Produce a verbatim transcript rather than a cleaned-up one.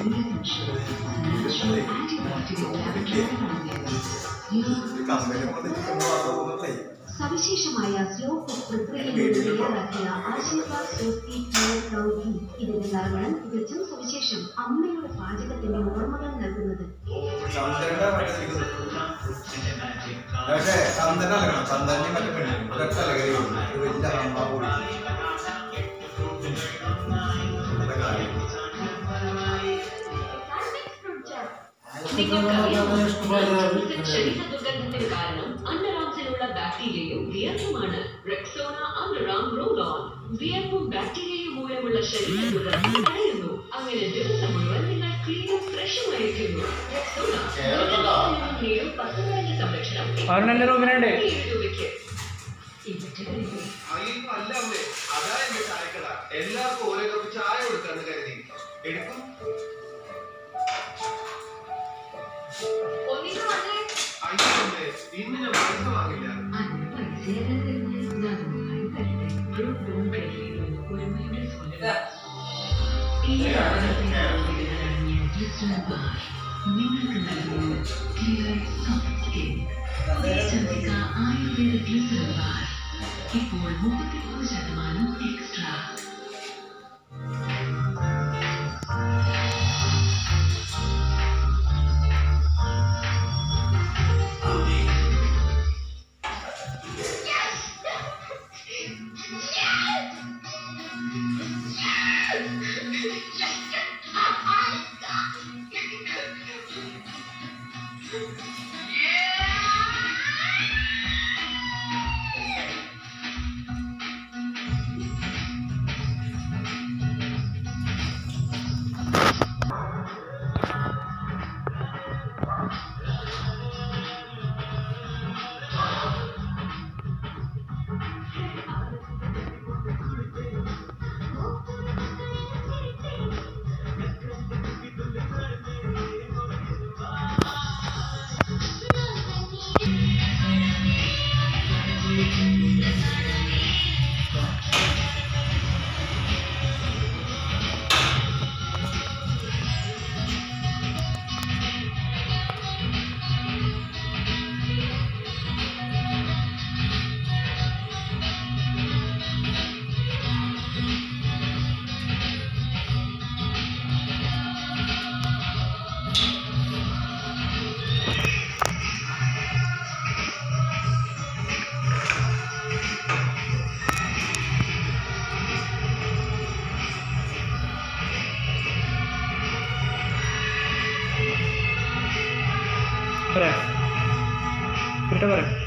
സവിശേഷമായ slow cook പ്രക്രിയയിലൂടെ തയ്യാറാക്കിയ ആശീർവാദ് സ്വസ്തി പ്രൗഢി ഇതിന്റെ കാരണം തികച്ചും സവിശേഷം അമ്മയുടെ പാചകത്തിന്റെ ഓർമ്മകൾ നൽകുന്നത്. ശരീര ദുർഗന്ധത്തിന് കാരണം അണ്ടർആംസിലുള്ള ബാക്ടീരിയയും വിയർപ്പുമാണ്. റെക്സോണ അണ്ടർആം റോൾ ഓൺ വിയർപ്പും ബാക്ടീരിയയും മൂലമുള്ള ശരീര ദുർഗന്ധം തടയുന്നു. അങ്ങനെ ദിവസം മുഴുവൻ നിങ്ങൾ ക്ലീനും ഫ്രഷുമായിരിക്കുന്നു. റെക്സോണ പത്തുമടങ്ങ് സംരക്ഷണം ഏഴ് രൂപയ്ക്ക്. എല്ലാവർക്കും ഓരോ കപ്പ് ചായ കൊടുക്കാന്ന് കരുതി എടുക്കും. ഇന്ന് ഞാൻ പൈസ വാങ്ങില്ല. നിങ്ങൾക്ക് നൽകുന്നു ആയുർവേദ ഗ്ലിസറിൻ ബാർ. ഇപ്പോൾ മുപ്പത്തിമൂന്ന് ശതമാനം എക്സ്ട്രാ. പറയാം.